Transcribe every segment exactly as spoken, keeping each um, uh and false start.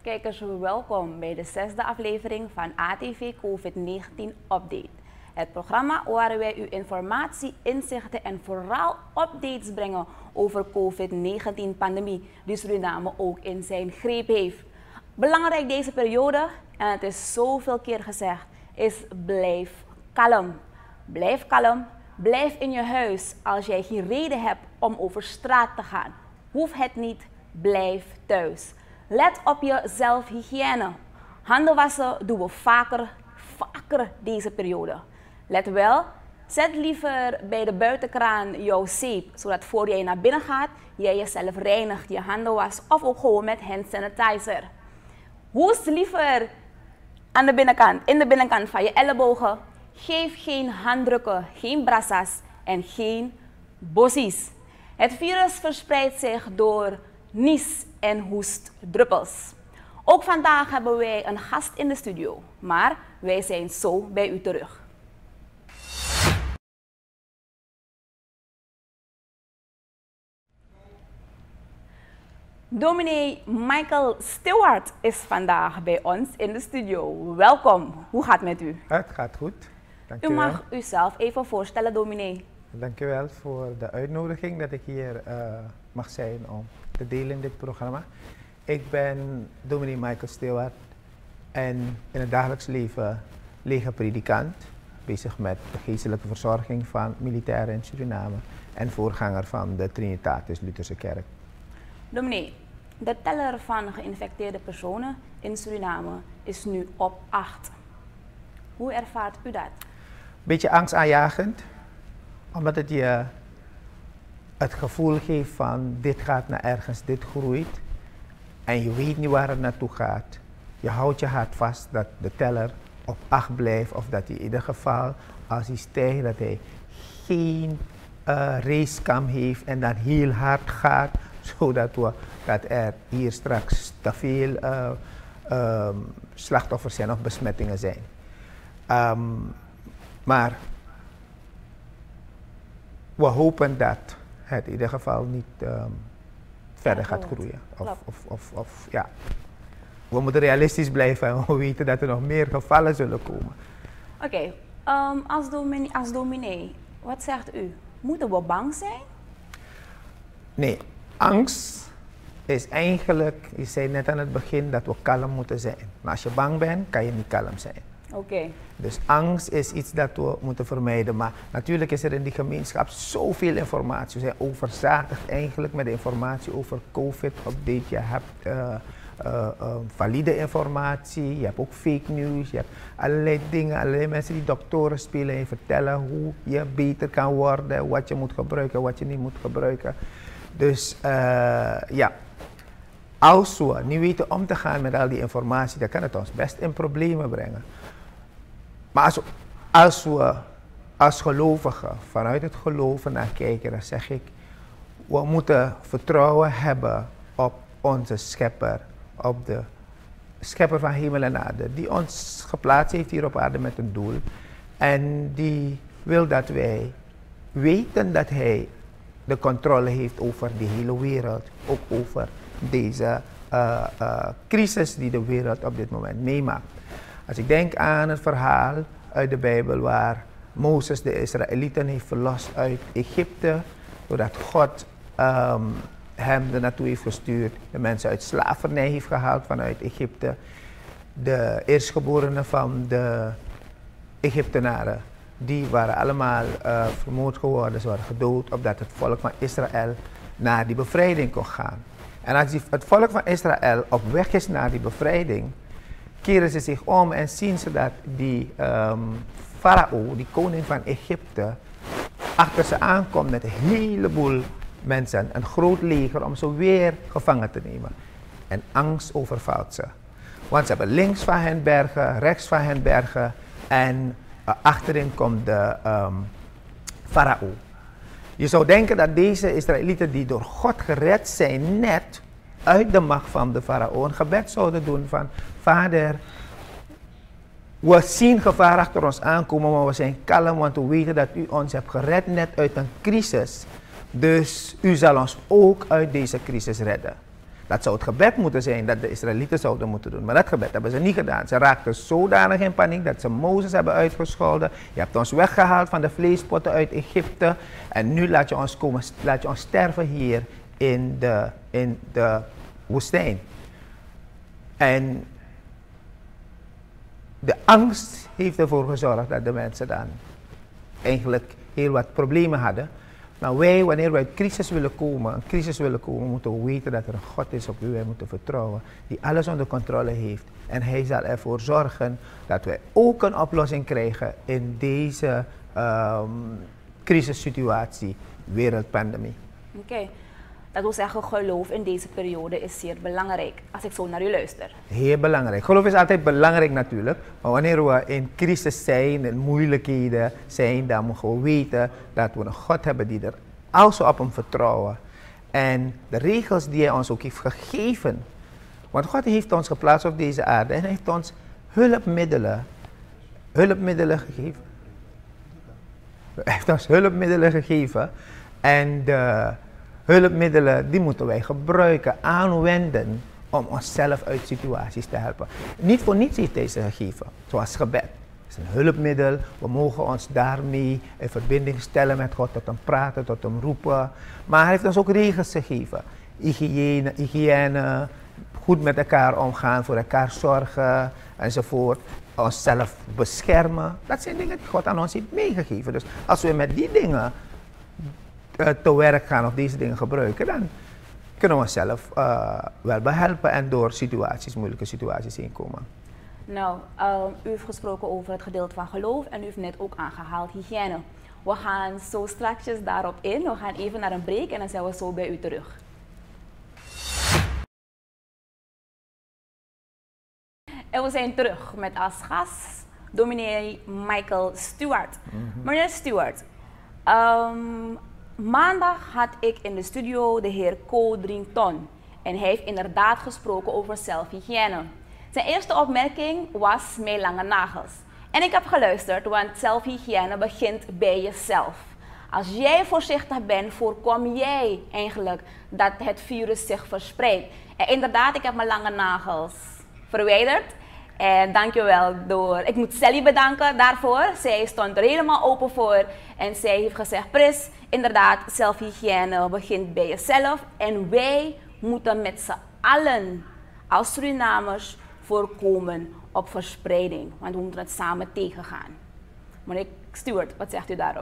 Kijkers, welkom bij de zesde aflevering van A T V COVID negentien Update. Het programma waar wij u informatie, inzichten en vooral updates brengen over COVID negentien pandemie die Suriname ook in zijn greep heeft. Belangrijk deze periode, en het is zoveel keer gezegd, is blijf kalm. Blijf kalm, blijf in je huis. Als jij geen reden hebt om over straat te gaan, hoeft het niet, blijf thuis. Let op je zelfhygiëne. Handen wassen doen we vaker, vaker deze periode. Let wel, zet liever bij de buitenkraan jouw zeep, zodat voor jij naar binnen gaat, jij jezelf reinigt, je handen wast of ook gewoon met hand sanitizer. Hoest liever aan de binnenkant, in de binnenkant van je ellebogen. Geef geen handdrukken, geen brassas en geen bossies. Het virus verspreidt zich door nies en hoestdruppels. Ook vandaag hebben wij een gast in de studio, maar wij zijn zo bij u terug. Dominee Michael Stewart is vandaag bij ons in de studio. Welkom, hoe gaat het met u? Het gaat goed. Dank u mag uzelf even voorstellen, dominee. Dank u wel voor de uitnodiging dat ik hier uh, mag zijn om te delen in dit programma. Ik ben dominee Michael Stewart en in het dagelijks leven legerpredikant, bezig met de geestelijke verzorging van militairen in Suriname en voorganger van de Trinitatis Lutherse Kerk. Dominee, de teller van geïnfecteerde personen in Suriname is nu op acht. Hoe ervaart u dat? Beetje angstaanjagend, omdat het je het gevoel geeft van dit gaat naar ergens, dit groeit. En je weet niet waar het naartoe gaat. Je houdt je hart vast dat de teller op acht blijft of dat hij in ieder geval als hij stijgt dat hij geen uh, racekam heeft en dan heel hard gaat. Zodat we, dat er hier straks te veel uh, uh, slachtoffers zijn of besmettingen zijn. Um, maar we hopen dat het in ieder geval niet um, verder gaat groeien. Of, of, of, of, ja. We moeten realistisch blijven en we weten dat er nog meer gevallen zullen komen. Oké, okay. um, als, dominee, als dominee, wat zegt u? Moeten we bang zijn? Nee. Angst is eigenlijk, je zei net aan het begin dat we kalm moeten zijn. Maar als je bang bent, kan je niet kalm zijn. Oké. Okay. Dus angst is iets dat we moeten vermijden. Maar natuurlijk is er in die gemeenschap zoveel informatie. We zijn overzadigd eigenlijk met de informatie over COVID-update. Je hebt uh, uh, uh, valide informatie, je hebt ook fake news, je hebt allerlei dingen, allerlei mensen die doktoren spelen en vertellen hoe je beter kan worden, wat je moet gebruiken, wat je niet moet gebruiken. Dus uh, ja, als we niet weten om te gaan met al die informatie, dan kan het ons best in problemen brengen. Maar als we, als we als gelovigen vanuit het geloven naar kijken, dan zeg ik, we moeten vertrouwen hebben op onze schepper, op de schepper van hemel en aarde, die ons geplaatst heeft hier op aarde met een doel. En die wil dat wij weten dat hij de controle heeft over de hele wereld, ook over deze uh, uh, crisis die de wereld op dit moment meemaakt. Als ik denk aan het verhaal uit de Bijbel waar Mozes de Israëlieten heeft verlost uit Egypte, doordat God um, hem er naartoe heeft gestuurd, de mensen uit slavernij heeft gehaald vanuit Egypte, de eerstgeborenen van de Egyptenaren, die waren allemaal uh, vermoord geworden, ze waren gedood, opdat het volk van Israël naar die bevrijding kon gaan. En als die, het volk van Israël op weg is naar die bevrijding, keren ze zich om en zien ze dat die um, farao, die koning van Egypte, achter ze aankomt met een heleboel mensen, een groot leger om ze weer gevangen te nemen. En angst overvalt ze. Want ze hebben links van hen bergen, rechts van hen bergen en uh, achterin komt de um, farao. Je zou denken dat deze Israëlieten die door God gered zijn, net uit de macht van de farao een gebed zouden doen van: Vader, we zien gevaar achter ons aankomen, maar we zijn kalm, want we weten dat u ons hebt gered net uit een crisis. Dus u zal ons ook uit deze crisis redden. Dat zou het gebed moeten zijn dat de Israëlieten zouden moeten doen. Maar dat gebed hebben ze niet gedaan. Ze raakten zodanig in paniek dat ze Mozes hebben uitgescholden. Je hebt ons weggehaald van de vleespotten uit Egypte. En nu laat je ons, komen, laat je ons sterven hier in de, in de woestijn. En de angst heeft ervoor gezorgd dat de mensen dan eigenlijk heel wat problemen hadden. Maar wij, wanneer wij uit crisis willen komen, een crisis willen komen, moeten we weten dat er een God is op wie wij moeten vertrouwen, die alles onder controle heeft. En hij zal ervoor zorgen dat wij ook een oplossing krijgen in deze um, crisissituatie, wereldpandemie. Oké. Okay. Dat wil zeggen, geloof in deze periode is zeer belangrijk, als ik zo naar u luister. Heel belangrijk. Geloof is altijd belangrijk natuurlijk, maar wanneer we in crisis zijn, in moeilijkheden zijn, dan moeten we weten dat we een God hebben die er also op hem vertrouwen. En de regels die hij ons ook heeft gegeven, want God heeft ons geplaatst op deze aarde en hij heeft ons hulpmiddelen, hulpmiddelen gegeven. Hij heeft ons hulpmiddelen gegeven en de hulpmiddelen, die moeten wij gebruiken, aanwenden om onszelf uit situaties te helpen. Niet voor niets heeft hij ze gegeven, zoals gebed. Het is een hulpmiddel, we mogen ons daarmee in verbinding stellen met God, tot hem praten, tot hem roepen. Maar hij heeft ons ook regels gegeven. Hygiëne, hygiëne, goed met elkaar omgaan, voor elkaar zorgen enzovoort. Onszelf beschermen. Dat zijn dingen die God aan ons heeft meegegeven. Dus als we met die dingen te werk gaan of deze dingen gebruiken, dan kunnen we onszelf uh, wel behelpen en door situaties, moeilijke situaties heen komen. Nou, uh, u heeft gesproken over het gedeelte van geloof en u heeft net ook aangehaald hygiëne. We gaan zo straks daarop in. We gaan even naar een break en dan zijn we zo bij u terug. En we zijn terug met als gast dominee Michael Stewart. Mm-hmm. Meneer Stewart, um, maandag had ik in de studio de heer Co Drington en hij heeft inderdaad gesproken over zelfhygiëne. Zijn eerste opmerking was mijn lange nagels. En ik heb geluisterd, want zelfhygiëne begint bij jezelf. Als jij voorzichtig bent, voorkom jij eigenlijk dat het virus zich verspreidt. En inderdaad, ik heb mijn lange nagels verwijderd. En dankjewel door, ik moet Sally bedanken daarvoor. Zij stond er helemaal open voor en zij heeft gezegd, Pris, inderdaad, zelfhygiëne begint bij jezelf. En wij moeten met z'n allen als Surinamers voorkomen op verspreiding. Want we moeten het samen tegengaan. Meneer Stewart, wat zegt u daarop?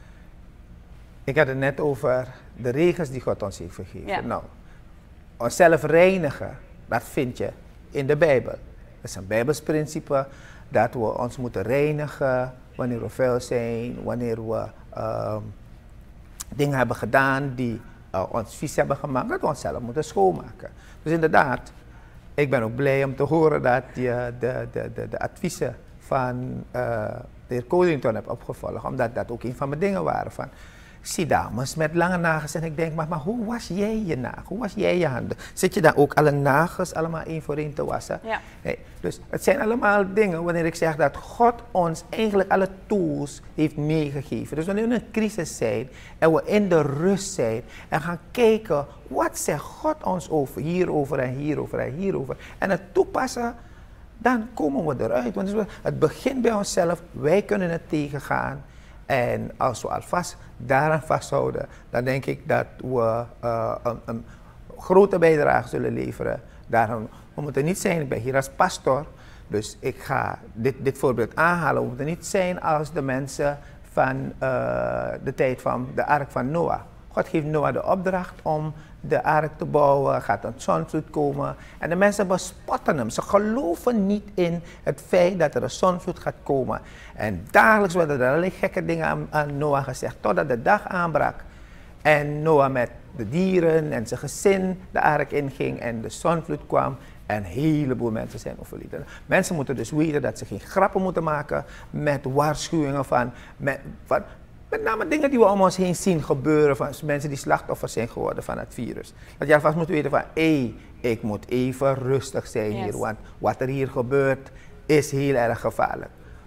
Ik had het net over de regels die God ons heeft gegeven. Ja. Nou, onszelf reinigen, dat vind je in de Bijbel. Dat is een Bijbels principe dat we ons moeten reinigen wanneer we vuil zijn, wanneer we uh, dingen hebben gedaan die uh, ons vies hebben gemaakt, dat we onszelf moeten schoonmaken. Dus inderdaad, ik ben ook blij om te horen dat je de, de, de, de adviezen van uh, de heer Codrington hebt opgevolgd, omdat dat ook een van mijn dingen waren. Van, ik zie dames met lange nagels en ik denk, maar, maar hoe was jij je nagels? Hoe was jij je handen? Zit je dan ook alle nagels allemaal één voor één te wassen? Ja. Nee, dus het zijn allemaal dingen wanneer ik zeg dat God ons eigenlijk alle tools heeft meegegeven. Dus wanneer we in een crisis zijn en we in de rust zijn en gaan kijken, wat zegt God ons over, hierover en hierover en hierover. En het toepassen, dan komen we eruit. Want het begint bij onszelf, wij kunnen het tegengaan. En als we alvast daaraan vasthouden, dan denk ik dat we uh, een, een grote bijdrage zullen leveren. Daarom, we moeten niet zijn, ik ben hier als pastor, dus ik ga dit, dit voorbeeld aanhalen. We moeten niet zijn als de mensen van uh, de tijd van de ark van Noach. God geeft Noach de opdracht om de ark te bouwen, gaat een zondvloed komen. En de mensen bespotten hem. Ze geloven niet in het feit dat er een zondvloed gaat komen. En dagelijks werden er allerlei gekke dingen aan, aan Noach gezegd, totdat de dag aanbrak. En Noach met de dieren en zijn gezin de ark inging en de zondvloed kwam. En een heleboel mensen zijn overleden. Mensen moeten dus weten dat ze geen grappen moeten maken met waarschuwingen van... Met, van Met name dingen die we om ons heen zien gebeuren van mensen die slachtoffers zijn geworden van het virus. Dat je alvast moet weten van, hé, hey, ik moet even rustig zijn yes. hier, want wat er hier gebeurt is heel erg gevaarlijk.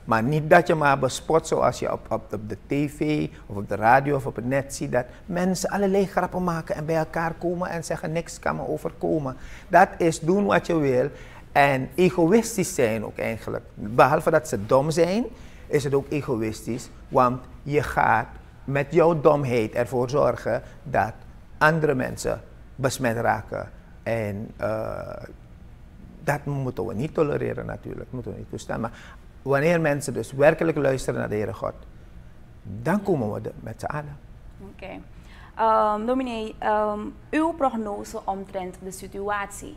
Maar niet dat je maar bespot zoals je op, op, op de tv of op de radio of op het net ziet. Dat mensen allerlei grappen maken en bij elkaar komen en zeggen niks kan me overkomen. Dat is doen wat je wil en egoïstisch zijn ook eigenlijk. Behalve dat ze dom zijn, is het ook egoïstisch. Want je gaat met jouw domheid ervoor zorgen dat andere mensen besmet raken. En uh, dat moeten we niet tolereren natuurlijk, moeten we niet toestaan. Maar wanneer mensen dus werkelijk luisteren naar de Heere God, dan komen we er met z'n allen. Oké. Okay. Um, dominee, um, uw prognose omtrent de situatie?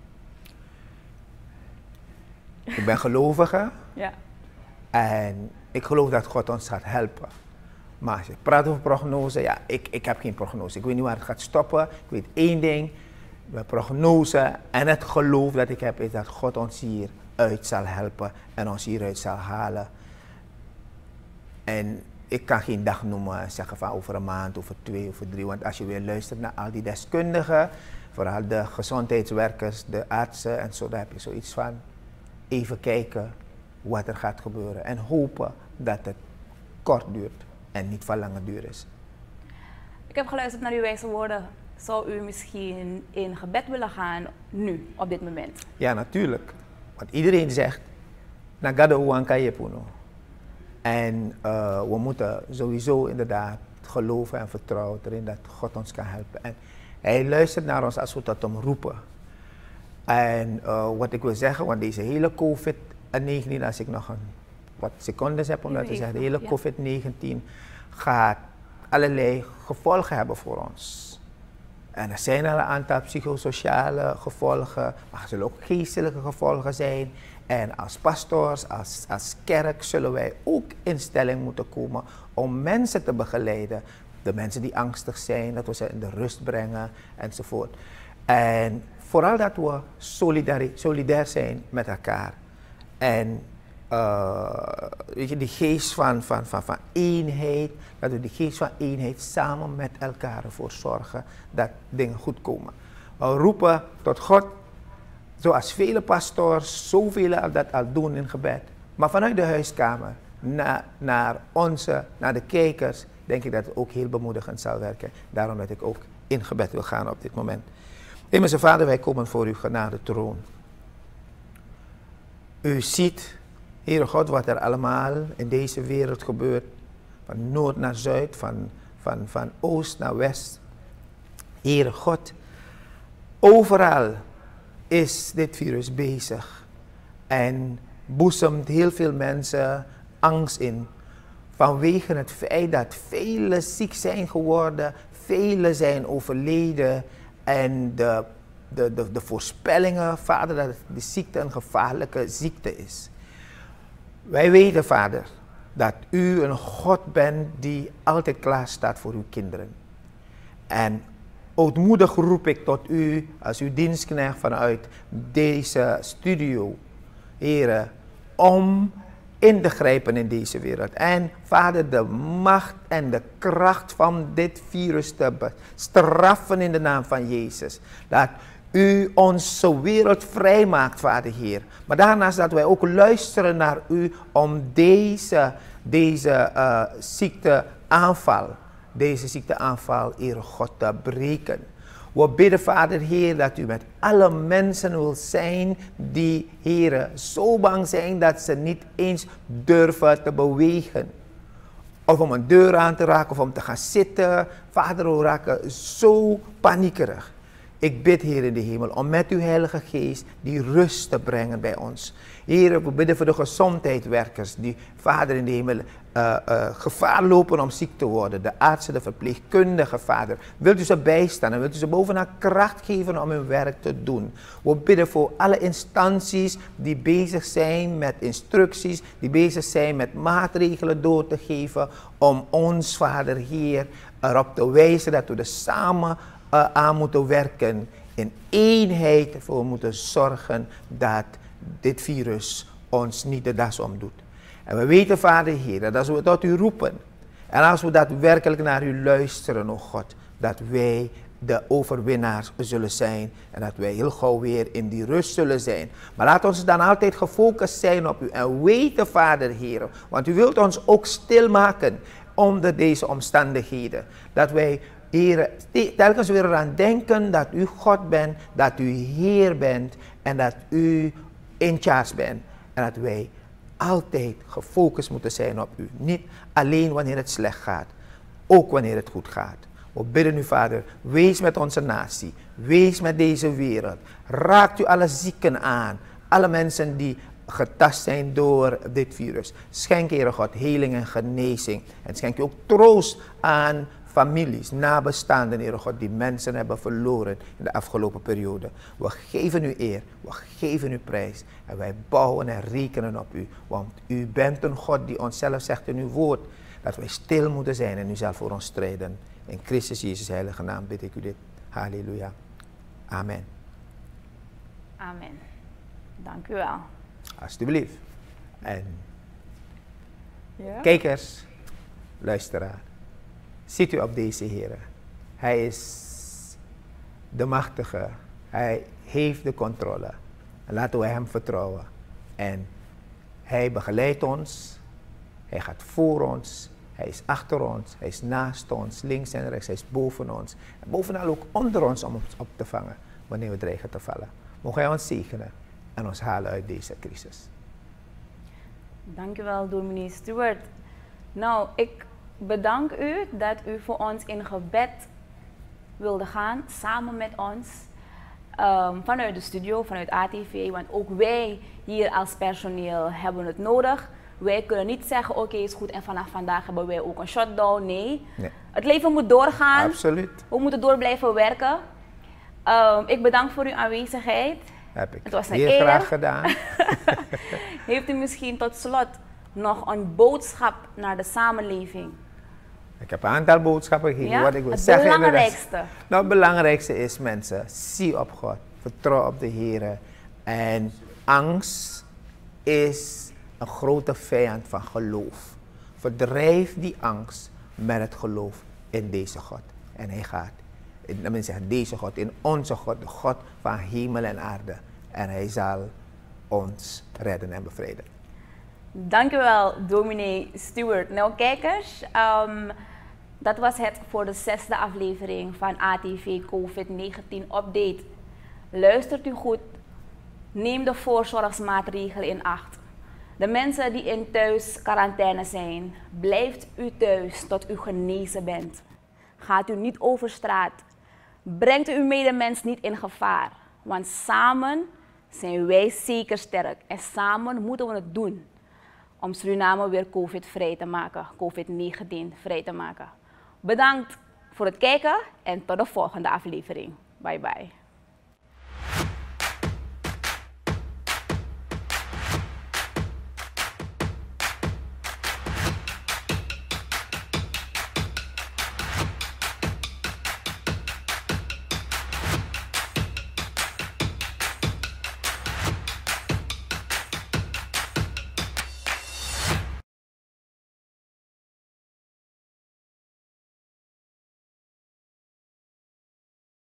Ik ben gelovige. Ja. En ik geloof dat God ons gaat helpen. Maar als je praat over prognose, ja, ik, ik heb geen prognose. Ik weet niet waar het gaat stoppen. Ik weet één ding. Mijn prognose en het geloof dat ik heb is dat God ons hieruit zal helpen en ons hieruit zal halen. En ik kan geen dag noemen en zeggen van over een maand, over twee, over drie. Want als je weer luistert naar al die deskundigen, vooral de gezondheidswerkers, de artsen en zo, dan heb je zoiets van even kijken wat er gaat gebeuren. En hopen dat het kort duurt en niet van lange duur is. Ik heb geluisterd naar uw wijze woorden. Zou u misschien in gebed willen gaan nu, op dit moment? Ja, natuurlijk. Want iedereen zegt, Nagado Wankayepuno. En uh, we moeten sowieso inderdaad geloven en vertrouwen erin dat God ons kan helpen. En hij luistert naar ons als we tot hem roepen. En uh, wat ik wil zeggen, want deze hele COVID negentien, als ik nog een, wat secondes heb om dat te zeggen, de hele COVID negentien gaat allerlei gevolgen hebben voor ons. En er zijn al een aantal psychosociale gevolgen, maar er zullen ook geestelijke gevolgen zijn. En als pastors, als, als kerk zullen wij ook in stelling moeten komen om mensen te begeleiden. De mensen die angstig zijn, dat we ze in de rust brengen enzovoort. En vooral dat we solidari- solidair zijn met elkaar. En uh, weet je, die geest van, van, van, van eenheid, dat we die geest van eenheid samen met elkaar ervoor zorgen dat dingen goed komen. We roepen tot God, zoals vele pastors, zoveel dat al doen in gebed. Maar vanuit de huiskamer na, naar onze, naar de kijkers, denk ik dat het ook heel bemoedigend zal werken. Daarom dat ik ook in gebed wil gaan op dit moment. Hemelse Vader, wij komen voor uw genade troon. U ziet, Heere God, wat er allemaal in deze wereld gebeurt. Van noord naar zuid, van, van, van oost naar west. Heere God, overal is dit virus bezig. En boezemt heel veel mensen angst in. Vanwege het feit dat velen ziek zijn geworden, velen zijn overleden. En de, de, de, de voorspellingen, Vader, dat de ziekte een gevaarlijke ziekte is. Wij weten, Vader, dat u een God bent die altijd klaar staat voor uw kinderen. En ootmoedig roep ik tot u als uw dienstknecht vanuit deze studio, Heere, om in te grijpen in deze wereld. En Vader, de macht en de kracht van dit virus te bestraffen in de naam van Jezus. Dat u onze wereld vrijmaakt, Vader Heer. Maar daarnaast dat wij ook luisteren naar u om deze, deze uh, ziekteaanval, deze ziekteaanval, Heere God, te breken. We bidden, Vader Heer, dat u met alle mensen wil zijn die, Heere, zo bang zijn dat ze niet eens durven te bewegen. Of om een deur aan te raken of om te gaan zitten. Vader, we raken zo paniekerig. Ik bid, Heer in de hemel, om met uw Heilige Geest die rust te brengen bij ons. Heer, we bidden voor de gezondheidswerkers die, Vader in de hemel, uh, uh, gevaar lopen om ziek te worden. De artsen, de verpleegkundigen, Vader. Wilt u ze bijstaan en wilt u ze bovenaan kracht geven om hun werk te doen. We bidden voor alle instanties die bezig zijn met instructies, die bezig zijn met maatregelen door te geven om ons, Vader Heer, erop te wijzen dat we er samen uh, aan moeten werken. In eenheid voor moeten zorgen dat dit virus ons niet de das omdoet. En we weten, Vader Heer, dat als we tot u roepen en als we daadwerkelijk naar u luisteren, o God, dat wij de overwinnaars zullen zijn en dat wij heel gauw weer in die rust zullen zijn. Maar laat ons dan altijd gefocust zijn op u en weten, Vader, Heer, want u wilt ons ook stilmaken onder deze omstandigheden. Dat wij, Heer, telkens weer eraan denken dat u God bent, dat u Heer bent en dat u in charge bent. En dat wij altijd gefocust moeten zijn op u. Niet alleen wanneer het slecht gaat, ook wanneer het goed gaat. We bidden u, Vader, wees met onze natie, wees met deze wereld. Raakt u alle zieken aan, alle mensen die getast zijn door dit virus. Schenk, Heere God, heling en genezing. En schenk u ook troost aan families, nabestaanden, Heere God, die mensen hebben verloren in de afgelopen periode. We geven u eer, we geven u prijs en wij bouwen en rekenen op u. Want u bent een God die ons zelf zegt in uw woord dat wij stil moeten zijn en u zal voor ons strijden. In Christus Jezus' heilige naam bid ik u dit. Halleluja. Amen. Amen. Dank u wel. Alsjeblieft. En ja? kijkers, luisteraar, ziet u op deze Heer. Hij is de machtige. Hij heeft de controle. En laten we hem vertrouwen. En hij begeleidt ons. Hij gaat voor ons. Hij is achter ons. Hij is naast ons. Links en rechts. Hij is boven ons. En bovenal ook onder ons om ons op te vangen wanneer we dreigen te vallen. Mogen hij ons zegenen en ons halen uit deze crisis. Dank u wel, dominee Stuart. Nou, ik bedank u dat u voor ons in gebed wilde gaan, samen met ons. Um, vanuit de studio, vanuit A T V, want ook wij hier als personeel hebben het nodig. Wij kunnen niet zeggen, oké, okay, is goed en vanaf vandaag hebben wij ook een shutdown. Nee. nee. Het leven moet doorgaan. Absoluut. We moeten door blijven werken. Um, ik bedank voor uw aanwezigheid. Heb ik. Het was een Heel eer. graag gedaan. Heeft u misschien tot slot nog een boodschap naar de samenleving? Ik heb een aantal boodschappen gegeven. Ja? Wat ik wil het zeggen. belangrijkste. Nou, het belangrijkste is, mensen, zie op God. Vertrouw op de Heer. En angst is een grote vijand van geloof. Verdrijf die angst met het geloof in deze God. En hij gaat, dat men zegt, deze God, in onze God, de God van hemel en aarde. En hij zal ons redden en bevrijden. Dank u wel, dominee Stuart. Nou, kijkers, um, dat was het voor de zesde aflevering van A T V COVID negentien Update. Luistert u goed, neem de voorzorgsmaatregelen in acht. De mensen die in thuis quarantaine zijn, blijft u thuis tot u genezen bent. Gaat u niet over straat. Brengt u uw medemens niet in gevaar. Want samen zijn wij zeker sterk en samen moeten we het doen om Suriname weer COVID-vrij te maken, COVID negentien vrij te maken. Bedankt voor het kijken en tot de volgende aflevering. Bye bye.